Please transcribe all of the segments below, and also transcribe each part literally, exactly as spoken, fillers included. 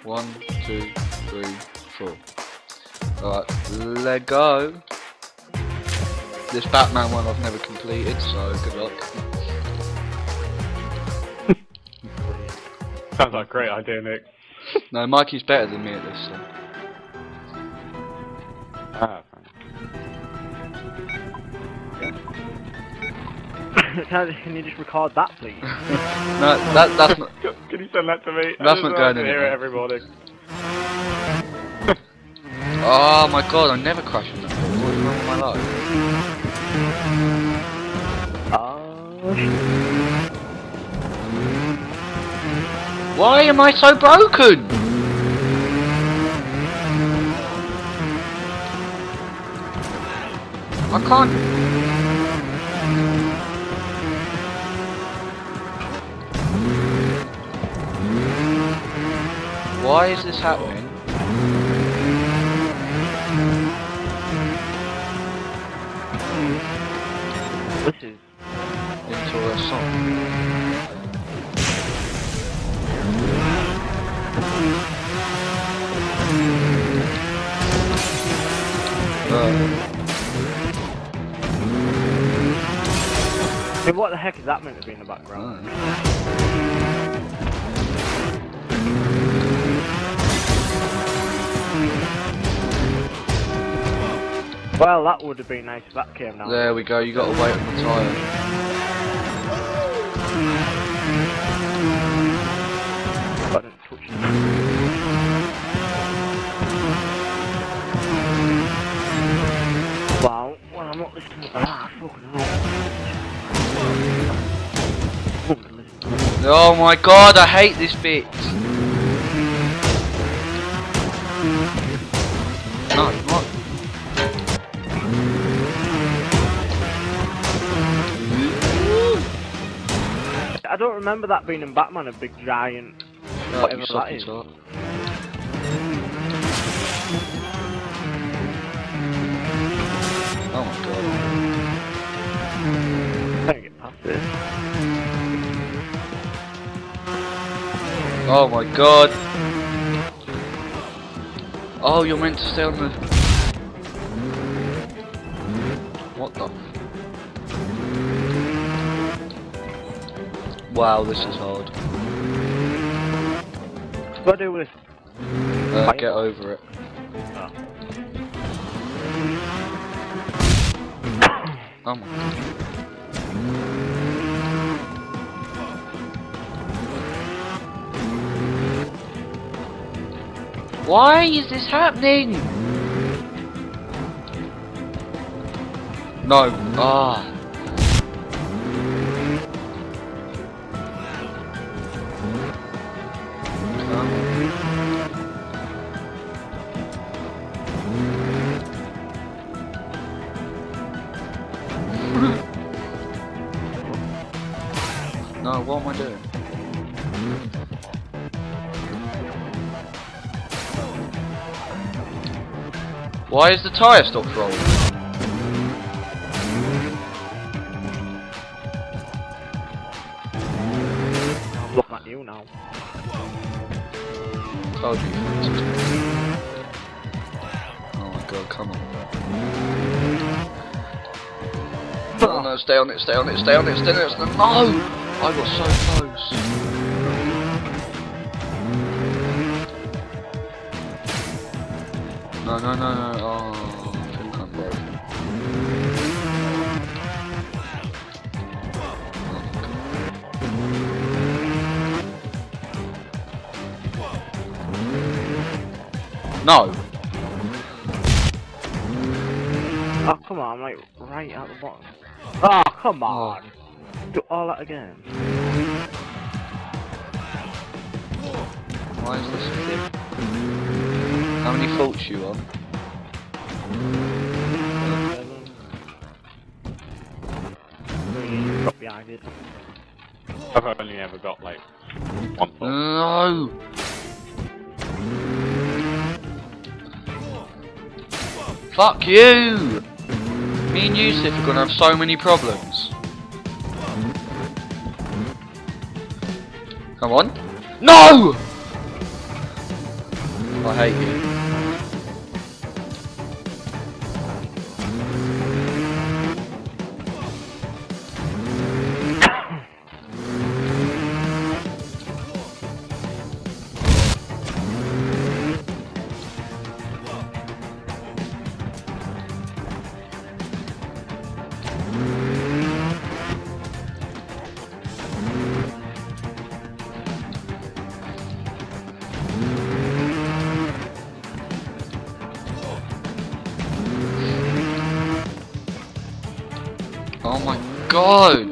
One, two, three, four. Alright, let go. This Batman one I've never completed, so good luck. Sounds like a great idea, Nick. No, Mikey's better than me at this, so. Ah, Can you just record that, please? No, that, that's not... Can you send that to me? That's I not just going want to hear anywhere. it every morning. Oh my god, I never crash in that. What is wrong with my life? Oh, Why am I so broken? I can't... Why is this happening? this is... Into a song. Uh, I mean, what the heck is that meant to be in the background? Well, that would have been nice if that came down. there we go, you gotta wait on the tyre. I didn't touch it. Wow, well, I'm not listening to that. Fucking hell. Oh my god, I hate this bit! No, what? I don't remember that being in Batman, a big giant... No, whatever you that suck is. it up. Oh my god. I can't get past this. Oh my god. Oh, you're meant to stay on the... What the... Wow, this is hard. What do I do with Uh, get over it. Oh. Oh my god. Why is this happening? No. Ah. No, what am I doing? Why is the tyre stopped rolling? I'm looking at you now. Told you. Oh my god, come on. Oh no, stay on it, stay on it, stay on it, stay on it. Stay on it. No! I got so close. No, no, no, no. Oh, I think I'm broken. No! Oh, come on, I'm like right at the bottom. Oh, come on! Oh. Do all that again. Why is this a thing? How many faults you on? Drop behind it. I've only ever got like one fault. No! Fuck you! Me and Yusuf are gonna have so many problems. Come on. No! I hate you. Oh my god!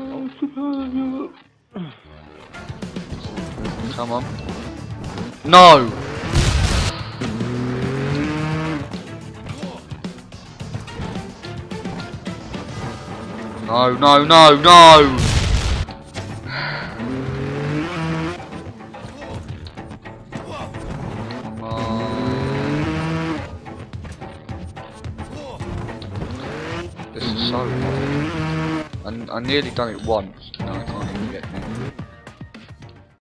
Come on. No! No, no, no, no! Come on. This is so hard. I, I nearly done it once. No, I can't.